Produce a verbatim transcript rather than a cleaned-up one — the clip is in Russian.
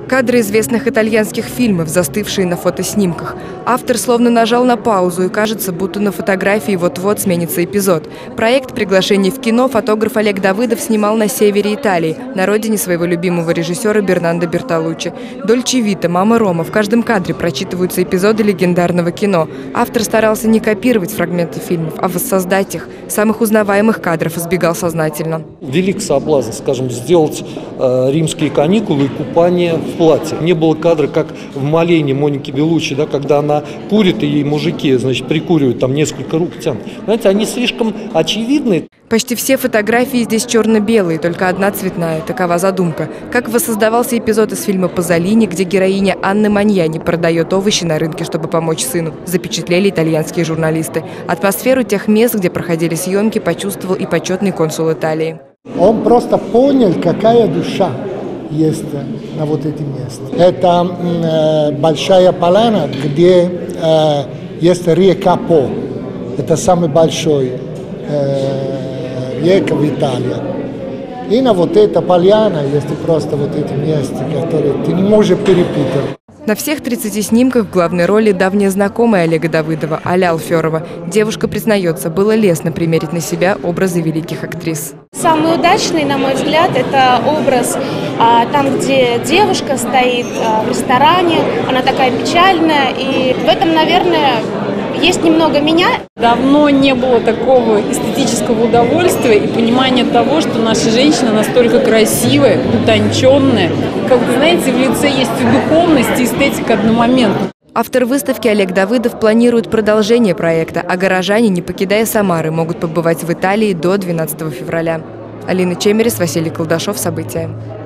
Кадры известных итальянских фильмов, застывшие на фотоснимках. Автор словно нажал на паузу, и кажется, будто на фотографии вот-вот сменится эпизод. Проект «Приглашение в кино» фотограф Олег Давыдов снимал на севере Италии, на родине своего любимого режиссера Бернардо Бертолуччи. «Дольче Вита», «Мама Рома» — в каждом кадре прочитываются эпизоды легендарного кино. Автор старался не копировать фрагменты фильмов, а воссоздать их. Самых узнаваемых кадров избегал сознательно. Велик соблазн, скажем, сделать э, римские каникулы и купание в платье. Не было кадра, как в «Малене» Моники Беллуччи, да, когда она курит, и ей мужики, значит, прикуривают, там несколько рук тянут. Знаете, они слишком очевидны. Почти все фотографии здесь черно-белые, только одна цветная. Такова задумка. Как воссоздавался эпизод из фильма «Пазолини», где героиня Анна Маньяни продает овощи на рынке, чтобы помочь сыну, запечатлели итальянские журналисты. Атмосферу тех мест, где проходили съемки, почувствовал и почетный консул Италии. Он просто понял, какая душа есть на вот этим месте. Это э, большая поляна, где э, есть река По. Это самый большой э, река в Италии. И на вот эта поляна есть просто вот эти места, которые ты не можешь перепутать. На всех тридцати снимках в главной роли давняя знакомая Олега Давыдова, Аля Алферова. Девушка признается, было лестно примерить на себя образы великих актрис. Самый удачный, на мой взгляд, это образ а, там, где девушка стоит а, в ресторане, она такая печальная, и в этом, наверное, есть немного меня. Давно не было такого эстетического удовольствия и понимания того, что наша женщина настолько красивая, утонченная. Как вы знаете, в лице есть и духовность, и эстетика одномоментно. Автор выставки Олег Давыдов планирует продолжение проекта, а горожане, не покидая Самары, могут побывать в Италии до двенадцатого февраля. Алина Чемерис, Василий Колдашов. События.